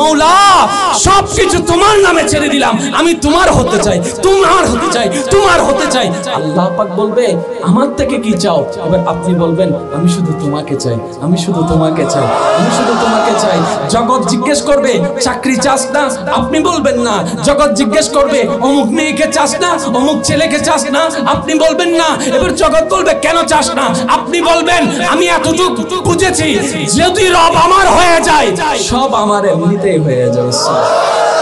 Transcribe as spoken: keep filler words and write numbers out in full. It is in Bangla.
মৌলা সবকিছু তোমার নামে ছেড়ে দিলাম, আমি তোমার হতে চাই, তোমার হতে চাই, তোমার হতে চাই। আল্লাহ পাক বলবে আমার থেকে কি চাও? এবার আপনি বলবেন আমি শুধু তোমাকে চাই, আমি শুধু তোমাকে চাই, আমি শুধু তোমাকে চাই। জগৎ জিজ্ঞেস করবে চাকরি চাস না? আপনি বলবেন না। জগৎ জিজ্ঞেস করবে অমুক মেয়েকে চাস না, অমুক ছেলেকে চাস না? আপনি বলবেন না। এবার জগৎ বলবে কেন চাস না? আপনি বলবেন আমি এতটুকু বুঝেছি, যদি রব আমার হয়ে যায় সব আমার এমনিতেই হয়ে যাবে।